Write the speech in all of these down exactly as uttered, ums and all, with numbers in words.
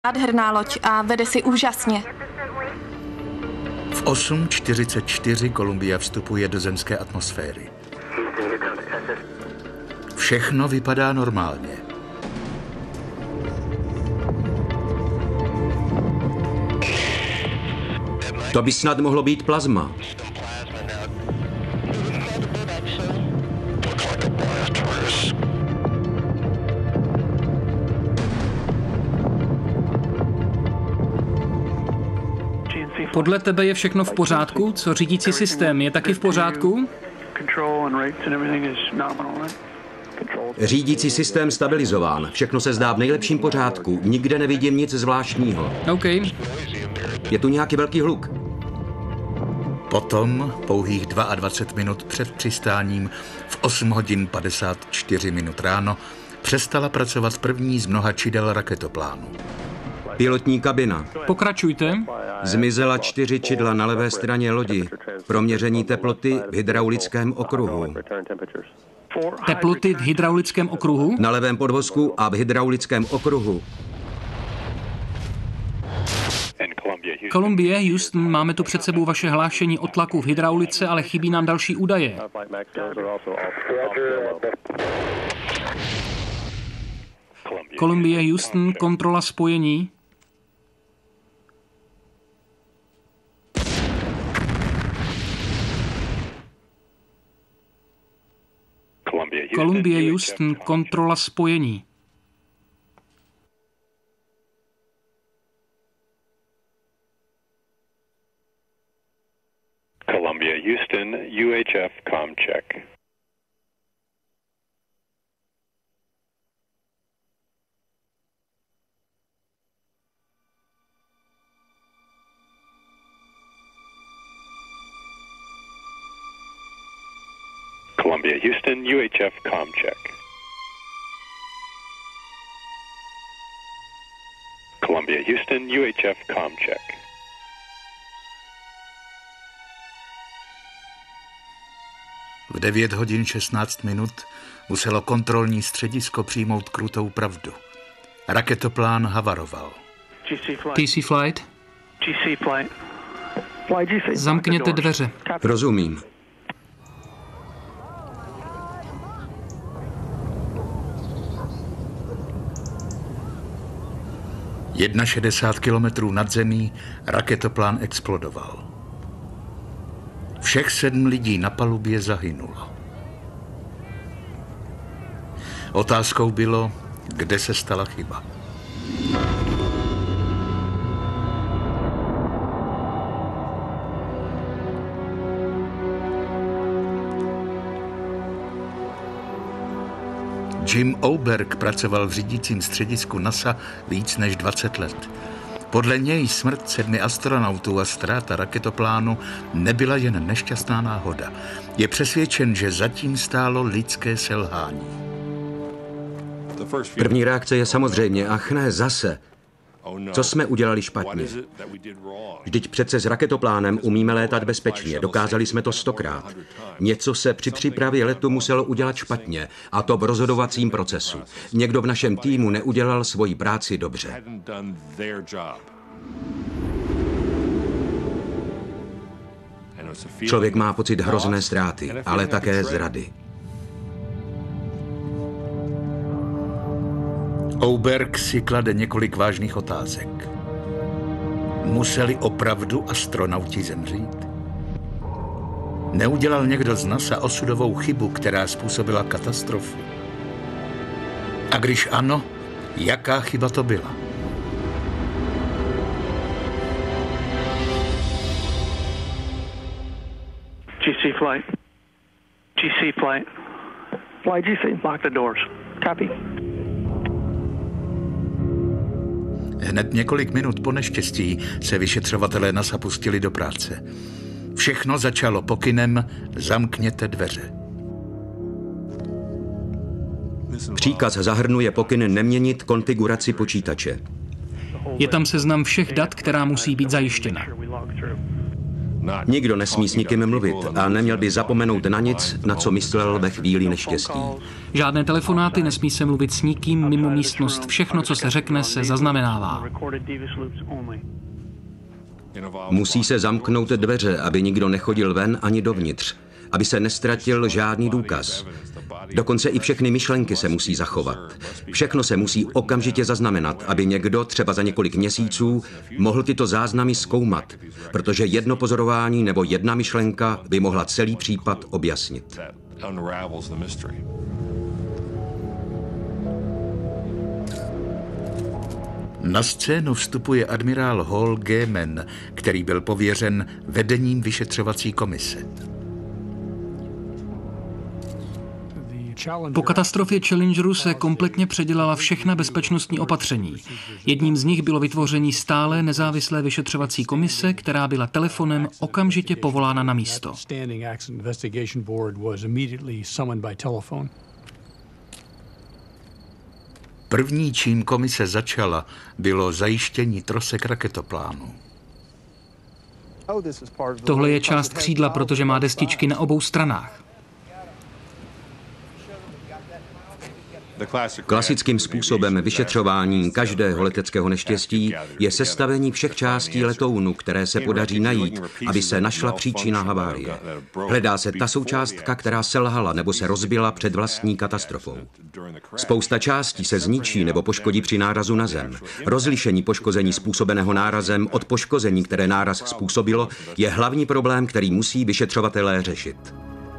Nádherná loď a vede si úžasně. V osm čtyřicet čtyři Columbia vstupuje do zemské atmosféry. Všechno vypadá normálně. To by snad mohlo být plazma. Podle tebe je všechno v pořádku? Co řídící systém je taky v pořádku? Řídící systém stabilizován. Všechno se zdá v nejlepším pořádku. Nikde nevidím nic zvláštního. OK. Je tu nějaký velký hluk. Potom, pouhých dvacet dva minut před přistáním, v osm hodin padesát čtyři minut ráno, přestala pracovat první z mnoha čidel raketoplánu. Pilotní kabina. Pokračujte. Zmizela čtyři čidla na levé straně lodi. Proměření teploty v hydraulickém okruhu. Teploty v hydraulickém okruhu? Na levém podvozku a v hydraulickém okruhu. Columbia, Houston, máme tu před sebou vaše hlášení o tlaku v hydraulice, ale chybí nám další údaje. Columbia, Houston, kontrola spojení. Columbia, Houston, kontrola spojení. Columbia, Houston, U H F, com check. Columbia, Houston, U H F, com check. Columbia, Houston, U H F, com check. V devět hodin šestnáct minut muselo kontrolní středisko přijmout krutou pravdu. Raketoplán havaroval. T C flight. Zamkněte dveře. Rozumím. šedesát jedna kilometrů nad zemí raketoplán explodoval. Všech sedm lidí na palubě zahynulo. Otázkou bylo, kde se stala chyba. Jim Oberg pracoval v řídícím středisku NASA víc než dvacet let. Podle něj smrt sedmi astronautů a ztráta raketoplánu nebyla jen nešťastná náhoda. Je přesvědčen, že zatím stálo lidské selhání. První reakce je samozřejmě, ach ne, zase. Co jsme udělali špatně? Vždyť přece s raketoplánem umíme létat bezpečně, dokázali jsme to stokrát. Něco se při přípravě letu muselo udělat špatně, a to v rozhodovacím procesu. Někdo v našem týmu neudělal svoji práci dobře. Člověk má pocit hrozné ztráty, ale také zrady. Oberg si klade několik vážných otázek. Museli opravdu astronauti zemřít? Neudělal někdo z NASA osudovou chybu, která způsobila katastrofu? A když ano, jaká chyba to byla? G C flight. G C flight. Fly G C. Lock the doors. Copy. Hned několik minut po neštěstí se vyšetřovatelé NASA pustili do práce. Všechno začalo pokynem zamkněte dveře. Příkaz zahrnuje pokyn neměnit konfiguraci počítače. Je tam seznam všech dat, která musí být zajištěna. Nikdo nesmí s nikým mluvit a neměl by zapomenout na nic, na co myslel ve chvíli neštěstí. Žádné telefonáty, nesmí se mluvit s nikým mimo místnost. Všechno, co se řekne, se zaznamenává. Musí se zamknout dveře, aby nikdo nechodil ven ani dovnitř, aby se nestratil žádný důkaz. Dokonce i všechny myšlenky se musí zachovat. Všechno se musí okamžitě zaznamenat, aby někdo třeba za několik měsíců mohl tyto záznamy zkoumat, protože jedno pozorování nebo jedna myšlenka by mohla celý případ objasnit. Na scénu vstupuje admirál Hall G. Mann, který byl pověřen vedením vyšetřovací komise. Po katastrofě Challengeru se kompletně předělala všechna bezpečnostní opatření. Jedním z nich bylo vytvoření stále nezávislé vyšetřovací komise, která byla telefonem okamžitě povolána na místo. První, čím komise začala, bylo zajištění trosek raketoplánu. Tohle je část křídla, protože má destičky na obou stranách. Klasickým způsobem vyšetřování každého leteckého neštěstí je sestavení všech částí letounu, které se podaří najít, aby se našla příčina havárie. Hledá se ta součástka, která selhala nebo se rozbila před vlastní katastrofou. Spousta částí se zničí nebo poškodí při nárazu na zem. Rozlišení poškození způsobeného nárazem od poškození, které náraz způsobilo, je hlavní problém, který musí vyšetřovatelé řešit.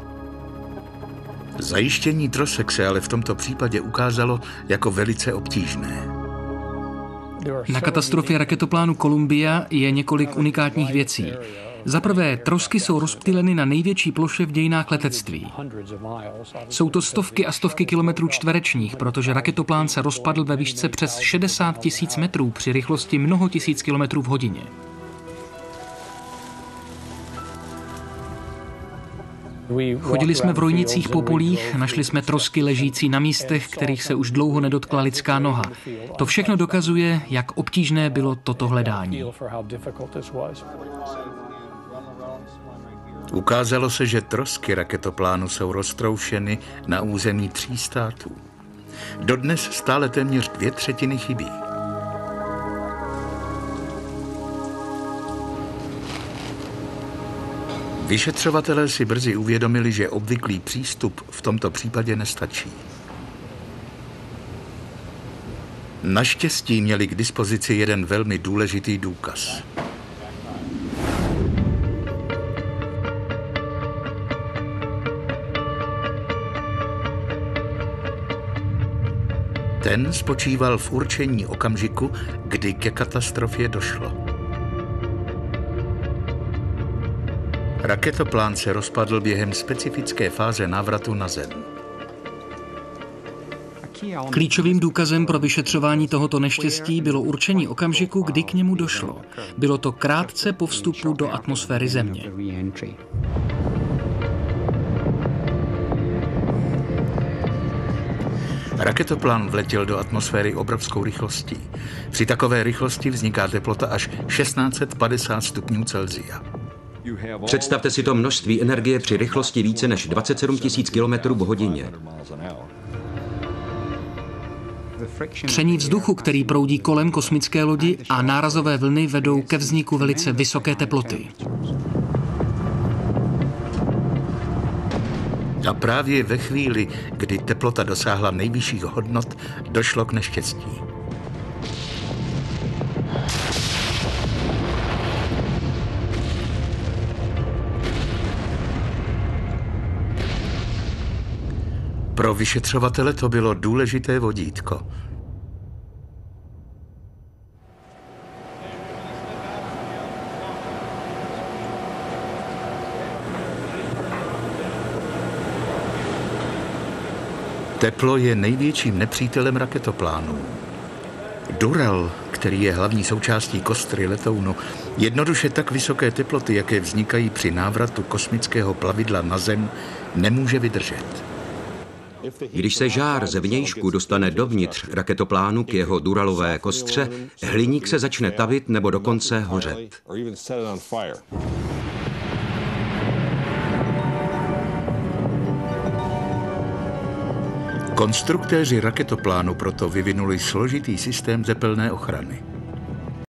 Zajištění trosek se ale v tomto případě ukázalo jako velice obtížné. Na katastrofě raketoplánu Columbia je několik unikátních věcí. Za prvé, trosky jsou rozptýleny na největší ploše v dějinách letectví. Jsou to stovky a stovky kilometrů čtverečních, protože raketoplán se rozpadl ve výšce přes šedesát tisíc metrů při rychlosti mnoho tisíc kilometrů v hodině. Chodili jsme v rojnicích po polích, našli jsme trosky ležící na místech, kterých se už dlouho nedotkla lidská noha. To všechno dokazuje, jak obtížné bylo toto hledání. Ukázalo se, že trosky raketoplánu jsou roztroušeny na území tří států. Dodnes stále téměř dvě třetiny chybí. Vyšetřovatelé si brzy uvědomili, že obvyklý přístup v tomto případě nestačí. Naštěstí měli k dispozici jeden velmi důležitý důkaz. Ten spočíval v určení okamžiku, kdy ke katastrofě došlo. Raketoplán se rozpadl během specifické fáze návratu na zem. Klíčovým důkazem pro vyšetřování tohoto neštěstí bylo určení okamžiku, kdy k němu došlo. Bylo to krátce po vstupu do atmosféry Země. Raketoplán vletěl do atmosféry obrovskou rychlostí. Při takové rychlosti vzniká teplota až šestnáct set padesát stupňů Celsia. Představte si to množství energie při rychlosti více než dvacet sedm tisíc kilometrů v hodině. Tření vzduchu, který proudí kolem kosmické lodi, a nárazové vlny vedou ke vzniku velice vysoké teploty. A právě ve chvíli, kdy teplota dosáhla nejvyšších hodnot, došlo k neštěstí. Pro vyšetřovatele to bylo důležité vodítko. Teplo je největším nepřítelem raketoplánů. Dural, který je hlavní součástí kostry letounu, jednoduše tak vysoké teploty, jaké vznikají při návratu kosmického plavidla na Zem, nemůže vydržet. Když se žár ze vnějšku dostane dovnitř raketoplánu k jeho duralové kostře, hliník se začne tavit nebo dokonce hořet. Konstruktéři raketoplánu proto vyvinuli složitý systém tepelné ochrany.